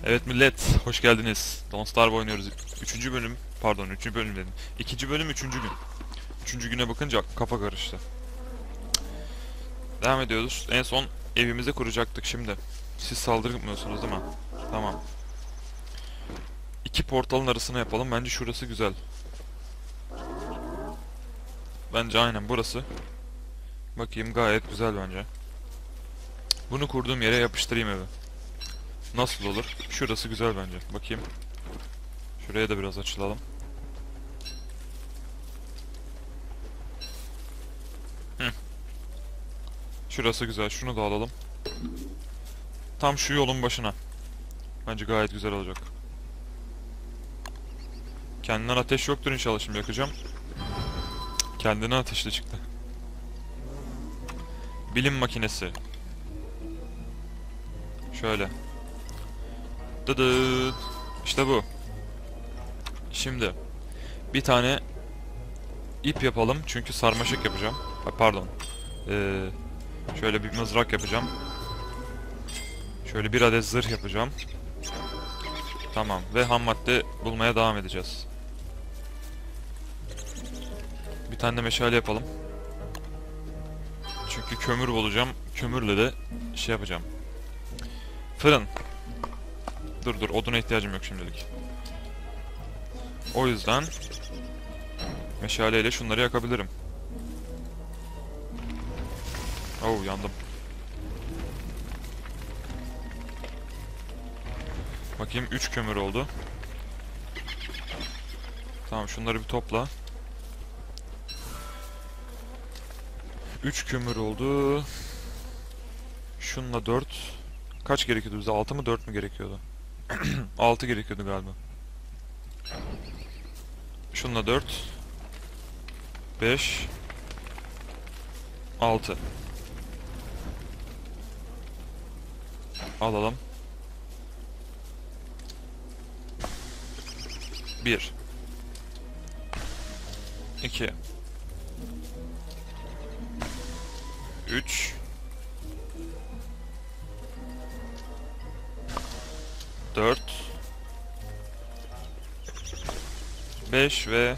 Evet millet, hoş geldiniz. Don't Starve oynuyoruz. Üçüncü bölüm, pardon üçüncü bölüm dedim. İkinci bölüm üçüncü gün. Üçüncü güne bakınca kafa karıştı. Devam ediyoruz. En son evimizi kuracaktık şimdi. Siz saldırmıyorsunuz değil mi? Tamam. İki portalın arasına yapalım. Bence şurası güzel. Bence aynen burası. Bakayım gayet güzel bence. Bunu kurduğum yere yapıştırayım evi. Nasıl olur? Şurası güzel bence. Bakayım. Şuraya da biraz açılalım. Hı. Şurası güzel. Şunu da alalım. Tam şu yolun başına. Bence gayet güzel olacak. Kendinden ateş yoktur inşallah, şimdi yakacağım. Kendine ateşli çıktı. Bilim makinesi. Şöyle. Dıdıt. İşte bu. Şimdi bir tane ip yapalım çünkü sarmaşık yapacağım. Ha, pardon. Ee, Şöyle bir mızrak yapacağım. Şöyle bir adet zırh yapacağım. Tamam ve ham madde bulmaya devam edeceğiz. Bir tane de meşale yapalım. Çünkü kömür bulacağım. Kömürle de şey yapacağım. Fırın. Dur oduna ihtiyacım yok şimdilik. O yüzden meşaleyle şunları yakabilirim. Oh, yandım. Bakayım 3 kömür oldu. Tamam, şunları bir topla. 3 kömür oldu. Şunla 4. Kaç gerekiyordu bize? 6 mı 4 mü gerekiyordu? 6 gerekiyordu galiba. Şunla 4. 5. 6. Alalım. 1. 2. 3. 4. 5 ve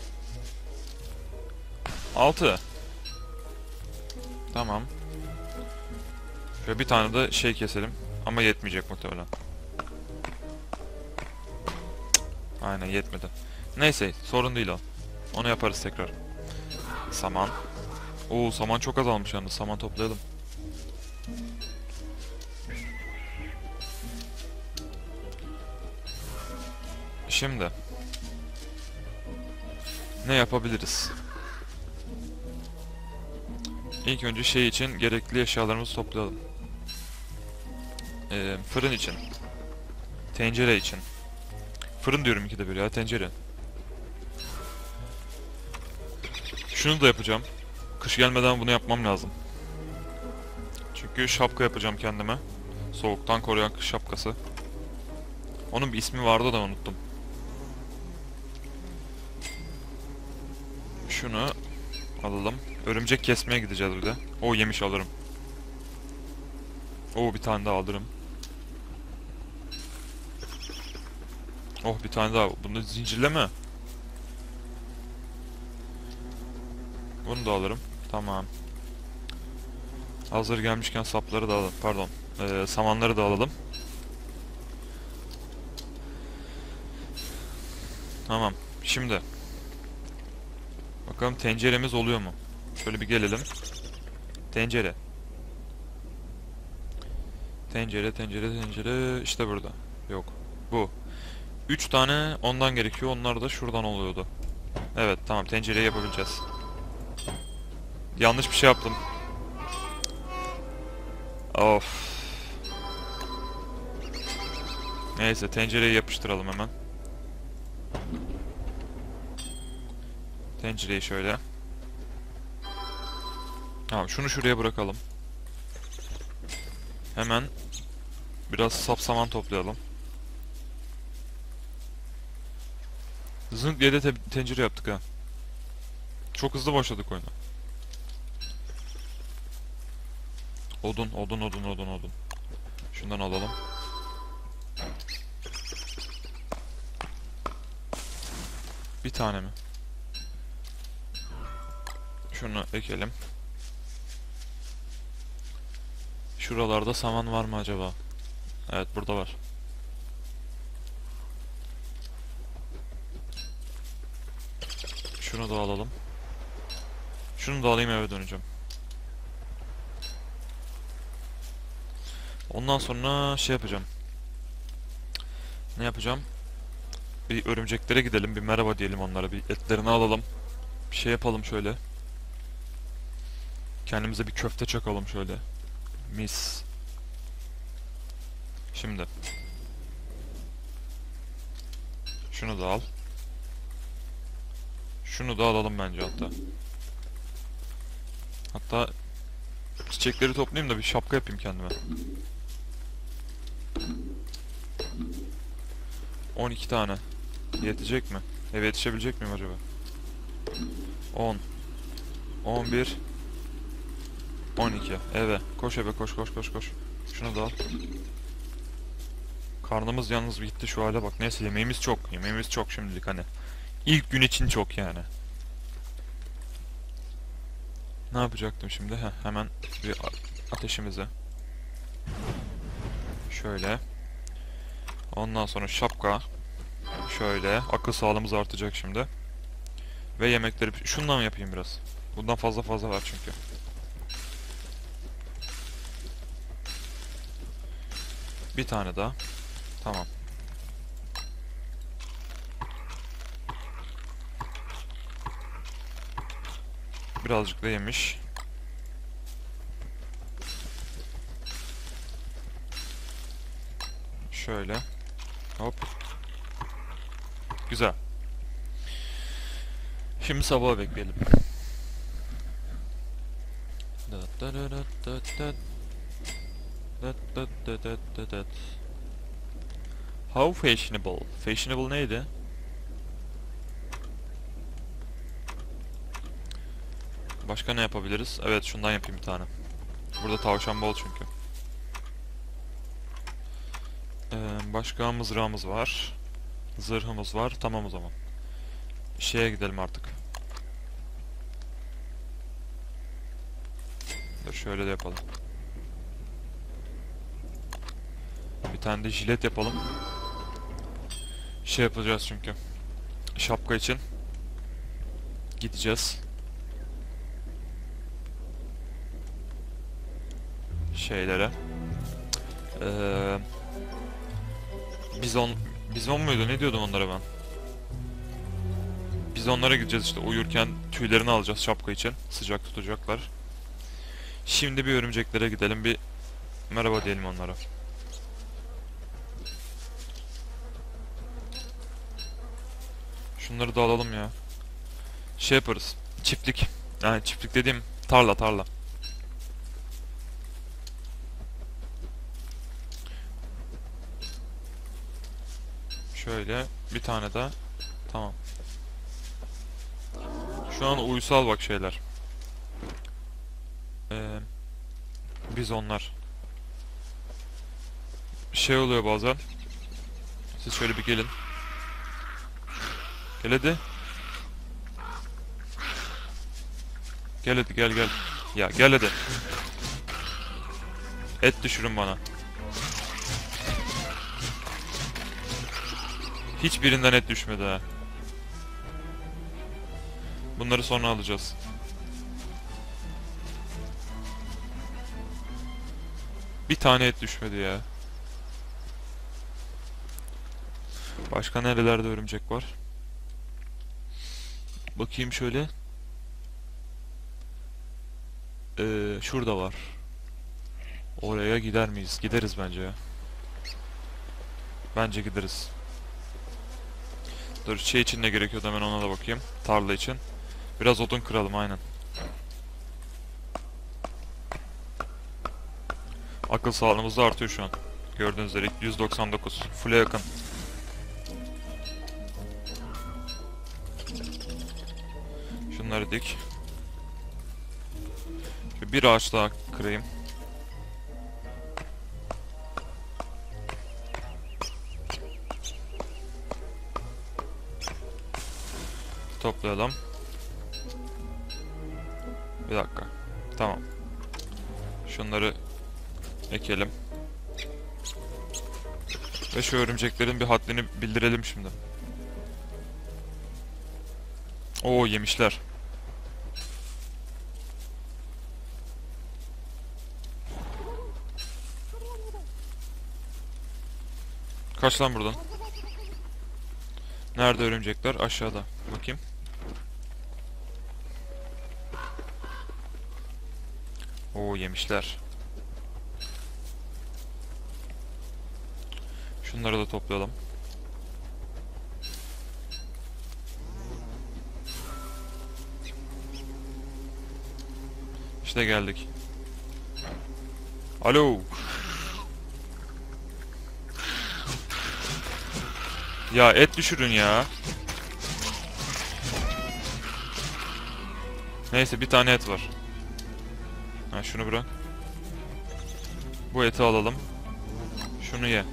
6. Tamam. Şöyle bir tane de şey keselim. Ama yetmeyecek muhtemelen. Aynen, yetmedi. Neyse, sorun değil o. Onu yaparız tekrar. Saman. Oo, saman çok azalmış yalnız. Saman toplayalım. Şimdi ne yapabiliriz? İlk önce şey için gerekli eşyalarımızı toplayalım. Fırın için. Tencere için. Fırın diyorum ikide bir ya, tencere. Şunu da yapacağım. Kış gelmeden bunu yapmam lazım. Çünkü şapka yapacağım kendime. Soğuktan koruyan kış şapkası. Onun bir ismi vardı da unuttum. Şunu alalım. Örümcek kesmeye gideceğiz bir de. O yemiş alırım. O bir tane daha alırım. Oh, bir tane daha. Bunu zincirleme. Bunu da alırım. Tamam. Hazır gelmişken sapları da alalım. Pardon. Samanları da alalım. Tamam. Şimdi. Bakalım tenceremiz oluyor mu? Şöyle bir gelelim. Tencere. Tencere. İşte burada. Yok. Bu. 3 tane ondan gerekiyor. Onlar da şuradan oluyordu. Evet, tamam, tencereyi yapabileceğiz. Yanlış bir şey yaptım. Of. Neyse, tencereyi yapıştıralım hemen. Tencereyi şöyle. Tamam, şunu şuraya bırakalım. Hemen biraz sapsaman toplayalım. Zınk diye de tencere yaptık ha. Çok hızlı başladık oyuna. Odun. Şundan alalım. Bir tane mi? Şunu ekelim. Şuralarda saman var mı acaba? Evet, burada var. Şunu da alalım. Şunu da alayım, eve döneceğim. Ondan sonra şey yapacağım. Ne yapacağım? Bir örümceklere gidelim, bir merhaba diyelim onlara, bir etlerini alalım. Bir şey yapalım şöyle. Kendimize bir köfte çakalım şöyle. Mis. Şimdi. Şunu da al. Şunu da alalım bence hatta. Hatta çiçekleri toplayayım da bir şapka yapayım kendime. 12 tane. Yetecek mi? Eve yetişebilecek miyim acaba? 10, 11, 12. Eve. Koş eve, koş koş koş koş. Şunu da al. Karnımız yalnız gitti şu hale bak. Neyse, yemeğimiz çok. Yemeğimiz çok şimdilik hani. İlk gün için çok yani. Ne yapacaktım şimdi? Hemen bir ateşimize. Şöyle. Ondan sonra şapka. Şöyle. Akıl sağlığımız artacak şimdi. Ve yemekleri... Şundan mı yapayım biraz? Bundan fazla var çünkü. Bir tane daha. Tamam. Birazcık da yemiş. Şöyle. Hop. Güzel. Şimdi sabahı bekleyelim. How fashionable? Fashionable neydi? Başka ne yapabiliriz? Evet, şundan yapayım bir tane. Burada tavşan bol çünkü. Başka mızrağımız var. Zırhımız var. Tamam o zaman. Şeye gidelim artık. Dur şöyle de yapalım. Bir tane de jilet yapalım. Şey yapacağız çünkü. Şapka için. Gideceğiz. Şeylere. Ee, bizon muydu? Ne diyordum onlara ben? Biz onlara gideceğiz işte, uyurken tüylerini alacağız şapka için. Sıcak tutacaklar. Şimdi bir örümceklere gidelim, bir merhaba diyelim onlara. Şunları da alalım ya. Şey yaparız. Çiftlik. Yani çiftlik dediğim tarla. Şöyle bir tane daha. Tamam. Şu an uysal bak şeyler. Ee, bizonlar. Şey oluyor bazen. Siz şöyle bir gelin. Gel hadi. Gel hadi, gel. Ya gel hadi. Et düşürün bana. Hiçbirinden et düşmedi ha. Bunları sonra alacağız. Bir tane et düşmedi ya. Başka nerelerde örümcek var? Bakayım şöyle. Şurada var. Oraya gider miyiz? Gideriz bence ya. Bence gideriz. Dur, şey için ne gerekiyordu, hemen ona da bakayım. Tarla için. Biraz odun kıralım, aynen. Akıl sağlığımız da artıyor şu an. Gördüğünüz üzere 199. Full'e yakın. Şunları dik. Şöyle bir ağaç daha kırayım. toplayalım. Bir dakika. Tamam. Şunları ekelim. Ve şu örümceklerin bir haddini bildirelim şimdi. Oo, yemişler. Kaç lan buradan. Nerede örümcekler? Aşağıda. Bakayım. Oo, yemişler. Şunları da toplayalım. İşte geldik. Alo. Ya et düşürün ya. Neyse, bir tane et var. Ha, şunu bırak. Bu eti alalım. Şunu ye.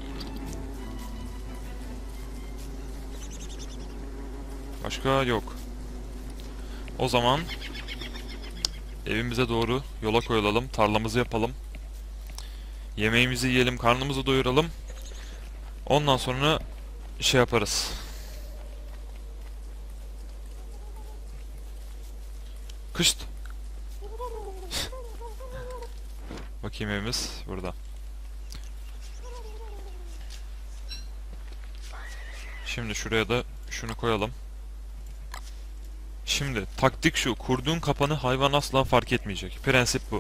Başka yok. O zaman evimize doğru yola koyulalım. Tarlamızı yapalım. Yemeğimizi yiyelim, karnımızı doyuralım. Ondan sonra şey yaparız. Kışt. Bakayım, evimiz burada. Şimdi şuraya da şunu koyalım. Şimdi taktik şu: kurduğun kapanı hayvan asla fark etmeyecek. Prensip bu.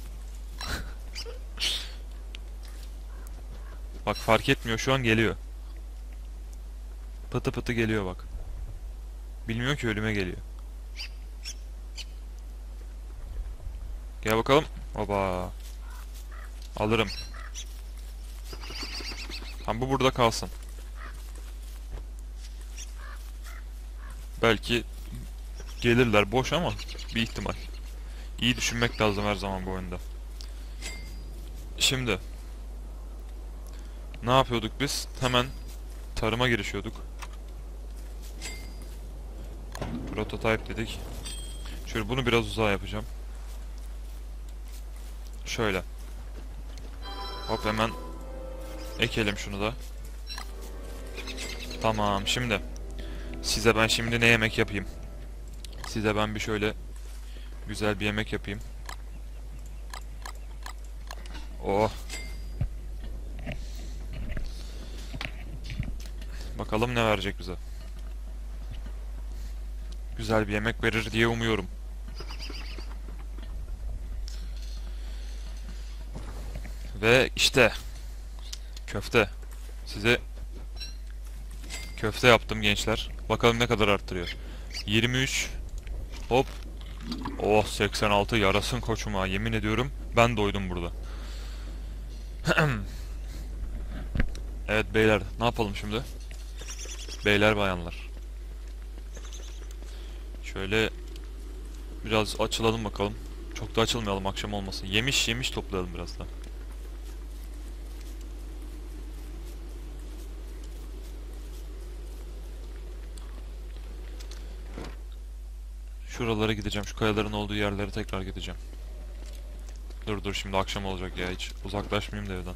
Bak, fark etmiyor, şu an geliyor. Pıtı pıtı geliyor bak. Bilmiyor ki ölüme geliyor. Gel bakalım. Oba. Alırım. Tamam, bu burada kalsın. Belki gelirler, boş ama bir ihtimal. İyi düşünmek lazım her zaman bu oyunda. Şimdi ne yapıyorduk biz? Hemen tarıma girişiyorduk. Prototype dedik. Şöyle bunu biraz uzağa yapacağım. Şöyle. Hop, hemen ekelim şunu da. Tamam, şimdi size ben şimdi ne yemek yapayım? Size ben bir şöyle güzel bir yemek yapayım. Oh. Bakalım ne verecek bize. Güzel bir yemek verir diye umuyorum. Ve işte köfte. Size köfte yaptım gençler. Bakalım ne kadar arttırıyor. 23. Hop. Oh, 86, yarasın koçuma. Yemin ediyorum ben doydum burada. Evet beyler, ne yapalım şimdi? Beyler, bayanlar. Şöyle biraz açılalım bakalım. Çok da açılmayalım, akşam olmasın. Yemiş yemiş toplayalım biraz da. Şuralara gideceğim. Şu kayaların olduğu yerlere tekrar gideceğim. Dur şimdi akşam olacak ya, hiç uzaklaşmayayım da evden.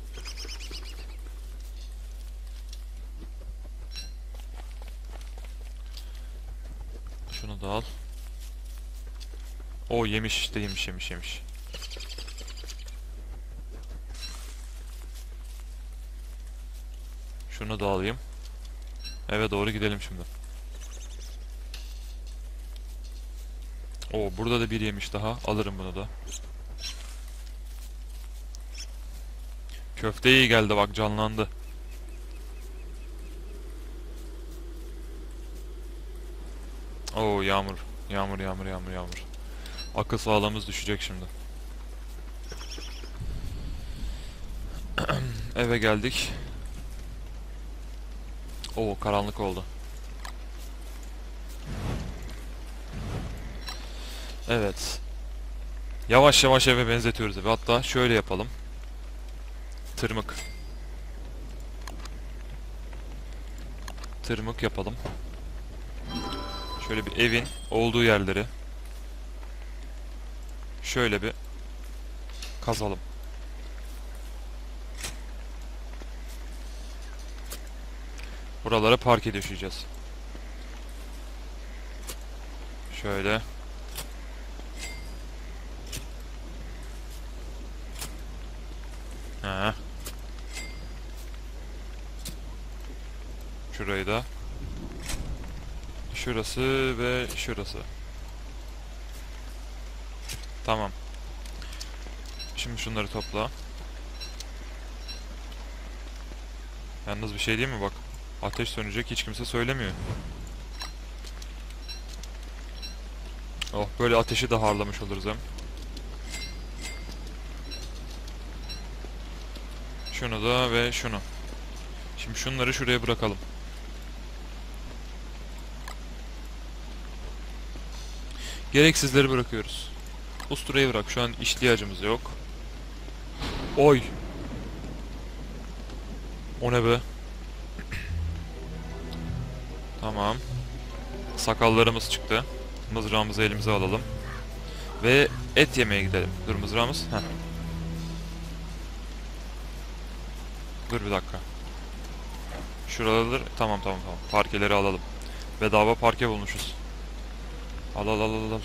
Şunu da al. O yemiş işte, yemiş. Şunu da alayım. Eve doğru gidelim şimdi. O burada da bir yemiş daha. Alırım bunu da. Köfte iyi geldi bak, canlandı. Oo, yağmur. Yağmur. Akıl sağlığımız düşecek şimdi. Eve geldik. Oo, karanlık oldu. Evet. Yavaş yavaş eve benzetiyoruz evi. Hatta şöyle yapalım. Tırmık. Tırmık yapalım. Şöyle bir evin olduğu yerleri şöyle bir kazalım. Buralara parke döşeyeceğiz. Şöyle. Ha. Şurayı da. Şurası ve şurası. Tamam. Şimdi şunları topla. Yalnız bir şey değil mi bak. Ateş sönecek, hiç kimse söylemiyor. Oh, böyle ateşi de harlamış oluruz hem. Şunu da ve şunu. Şimdi şunları şuraya bırakalım. Gereksizleri bırakıyoruz. Usturayı bırak. Şu an ihtiyacımız yok. Oy. O ne be? Tamam. Sakallarımız çıktı. Mızrağımızı elimize alalım. Ve et yemeye gidelim. Dur, mızrağımız. Heh. Dur bir dakika. Şuraları tamam. Parkeleri alalım. Bedava parke bulmuşuz. Al.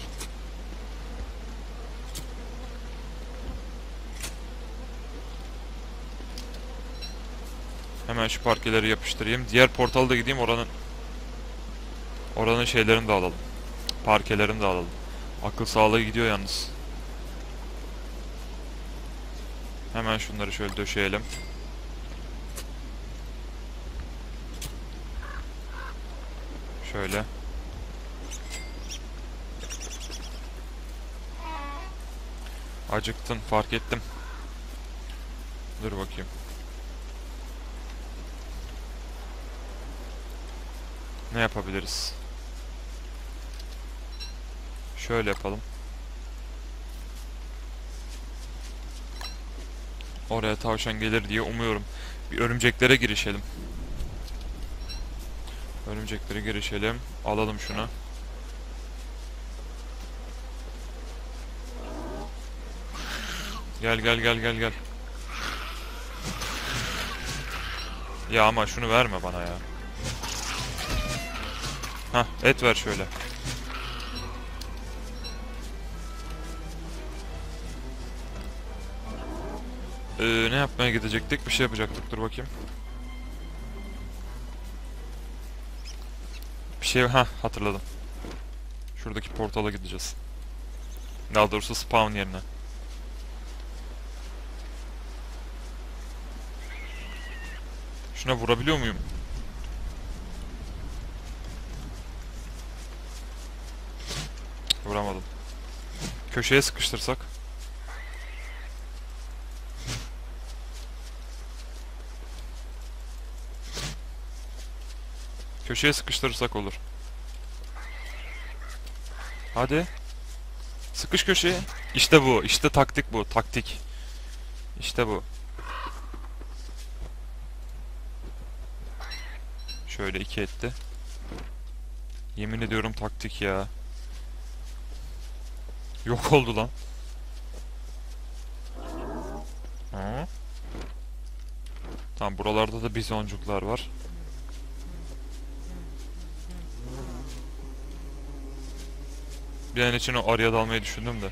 Hemen şu parkeleri yapıştırayım. Diğer portala da gideyim, oranın şeylerini de alalım. Parkelerini de alalım. Akıl sağlığı gidiyor yalnız. Hemen şunları şöyle döşeyelim. Şöyle. Acıktın, fark ettim. Dur bakayım. Ne yapabiliriz? Şöyle yapalım. Oraya tavşan gelir diye umuyorum. Bir örümceklere girişelim. Alalım şunu. Gel. Ya ama şunu verme bana ya. Hah, et ver şöyle. Ne yapmaya gidecektik? Bir şey yapacaktık. Dur bakayım. Bir şey... hatırladım. Şuradaki portala gideceğiz. Daha doğrusu spawn yerine. Şuna vurabiliyor muyum? Vuramadım. Köşeye sıkıştırsak. Köşeye sıkıştırırsak olur. Hadi. Sıkış köşeye. İşte bu. İşte taktik bu. Taktik. İşte bu. Şöyle 2 etti. Yemin ediyorum taktik ya. Yok oldu lan. Hı? Tamam, buralarda da bizoncuklar var. Bir an için o arıya dalmayı düşündüm de.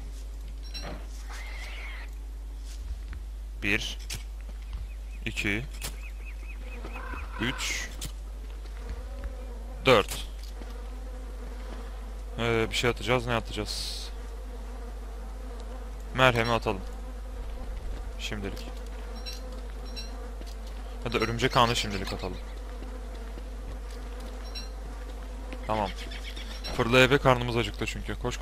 1 2 3 4. Bir şey atacağız. Ne atacağız? Merhemi atalım. Şimdilik. Ya da örümcek ağını şimdilik atalım. Tamam. Fırla eve, karnımız acıktı çünkü. Koş.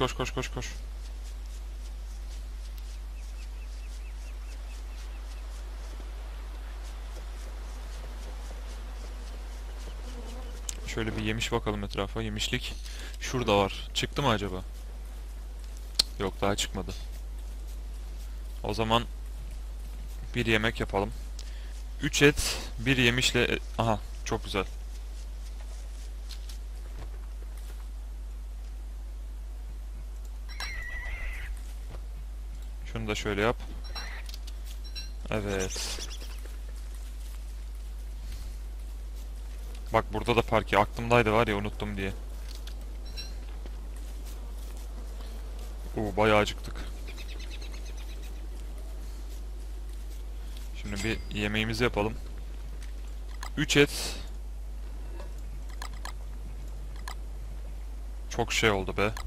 Şöyle bir yemiş bakalım etrafa. Yemişlik şurada var. Çıktı mı acaba? Yok, daha çıkmadı. O zaman bir yemek yapalım. 3 et, bir yemişle... Aha, çok güzel. Şunu da şöyle yap. Evet. Bak burada da parke. Aklımdaydı var ya, unuttum diye. Bayağı acıktık. Şimdi bir yemeğimizi yapalım. 3 et. Çok şey oldu be.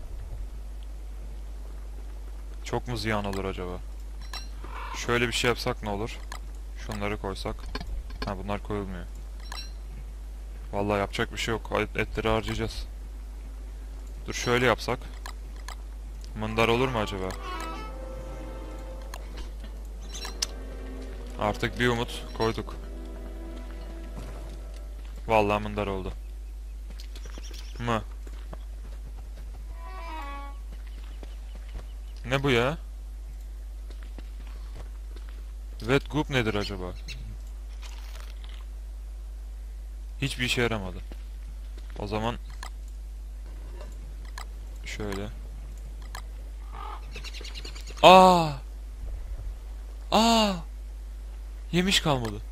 Çok mu ziyan olur acaba? Şöyle bir şey yapsak ne olur? Şunları koysak. Ha, bunlar koyulmuyor. Vallahi yapacak bir şey yok. Etleri harcayacağız. Dur şöyle yapsak. Mındar olur mu acaba? Artık bir umut koyduk. Vallahi mındar oldu. Mı? Ne bu ya? Wet goop nedir acaba? Hiçbir işe yaramadı. O zaman şöyle. Aa! Aa! Yemiş kalmadı.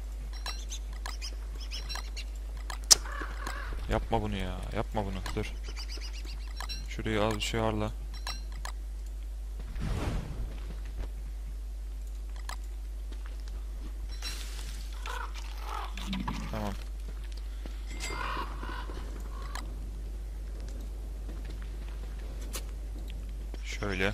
Yapma bunu ya. Yapma bunu. Dur. Şurayı az bir şey harla. Tamam. Şöyle.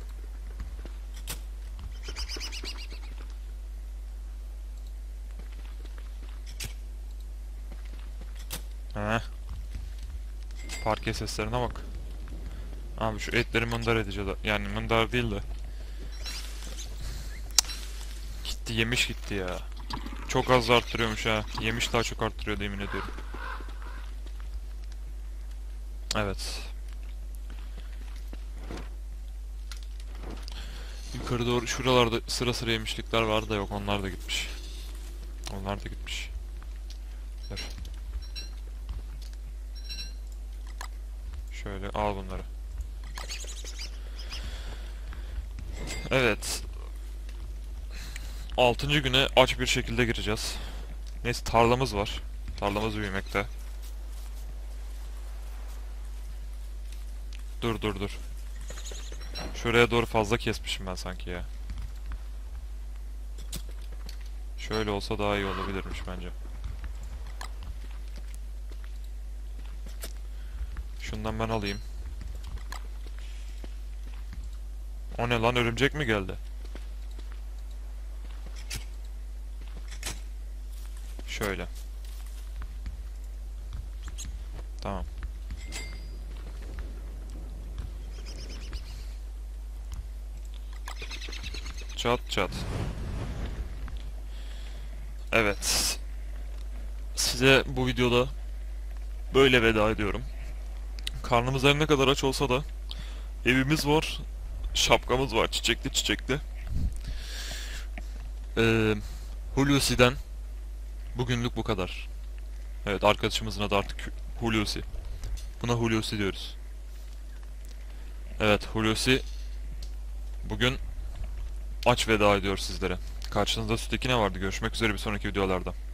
Heh. Parke seslerine bak. Abi şu etleri mındar edeceğiz. Yani mındar değil de. Gitti, yemiş gitti ya. Çok az arttırıyormuş ha. Yemiş daha çok arttırıyor, yemin ediyorum. Evet. Yukarı doğru şuralarda sıra sıra yemişlikler vardı da yok, onlar da gitmiş. Onlar da gitmiş. Dur. Şöyle al bunları. Evet. 6. güne aç bir şekilde gireceğiz. Neyse, tarlamız var. Tarlamız büyümekte. Dur. Şuraya doğru fazla kesmişim ben sanki ya. Şöyle olsa daha iyi olabilirmiş bence. Şundan ben alayım. O ne lan, örümcek mi geldi? Şöyle. Tamam. Çat. Evet. Size bu videoda böyle veda ediyorum. Karnımız her ne kadar aç olsa da evimiz var, şapkamız var, çiçekli. Ee, Hulusi'den bugünlük bu kadar. Evet, arkadaşımızın adı artık Hulusi. Buna Hulusi diyoruz. Evet, Hulusi bugün aç veda ediyor sizlere. Karşınızda sütteki ne vardı? Görüşmek üzere bir sonraki videolarda.